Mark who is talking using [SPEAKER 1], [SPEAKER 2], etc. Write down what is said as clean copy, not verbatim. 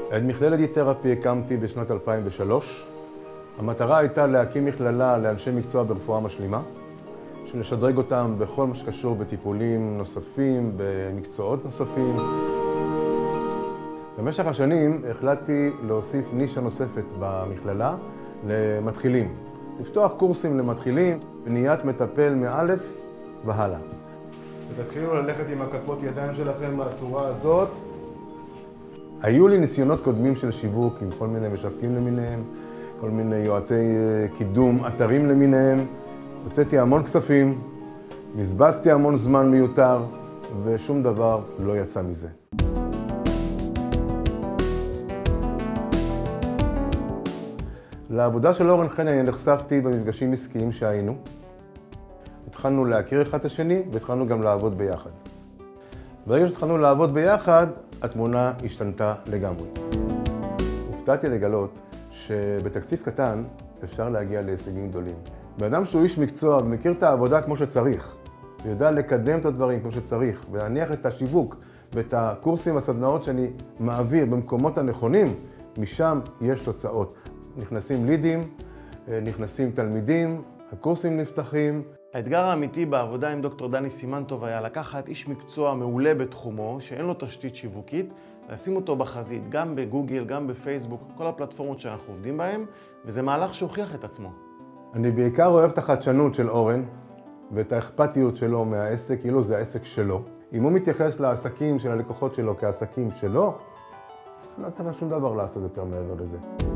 [SPEAKER 1] את מכללת דיתרפי הקמתי בשנת 2003. המטרה הייתה להקים מכללה לאנשי מקצוע ברפואה משלימה, שנשדרג אותם בכל מה שקשור בטיפולים נוספים, במקצועות נוספים. במשך השנים החלטתי להוסיף נישה נוספת במכללה למתחילים. לפתוח קורסים למתחילים, בניית מטפל מאלף והלאה. ותתחילו ללכת עם הכפות ידיים שלכם בצורה הזאת. היו לי ניסיונות קודמים של שיווק עם כל מיני משווקים למיניהם, כל מיני יועצי קידום, אתרים למיניהם. הוצאתי המון כספים, בזבזתי המון זמן מיותר, ושום דבר לא יצא מזה. לעבודה של אורן חן אני נחשפתי במפגשים עסקיים שהיינו. התחלנו להכיר אחד את השני והתחלנו גם לעבוד ביחד. ברגע שהתחלנו לעבוד ביחד, התמונה השתנתה לגמרי. הופתעתי לגלות שבתקציב קטן אפשר להגיע להישגים גדולים. באדם שהוא איש מקצוע ומכיר את העבודה כמו שצריך, ויודע לקדם את הדברים כמו שצריך, ולהניח את השיווק ואת הקורסים והסדנאות שאני מעביר במקומות הנכונים, משם יש תוצאות. נכנסים לידים, נכנסים תלמידים, הקורסים נפתחים.
[SPEAKER 2] האתגר האמיתי בעבודה עם דוקטור דני סימנטוב היה לקחת איש מקצוע מעולה בתחומו, שאין לו תשתית שיווקית, לשים אותו בחזית, גם בגוגל, גם בפייסבוק, כל הפלטפורמות שאנחנו עובדים בהן, וזה מהלך שהוכיח את עצמו.
[SPEAKER 1] אני בעיקר אוהב את החדשנות של אורן, ואת האכפתיות שלו מהעסק, כאילו זה העסק שלו. אם הוא מתייחס לעסקים של הלקוחות שלו כעסקים שלו, לא צריך שום דבר לעשות יותר מעבר לזה.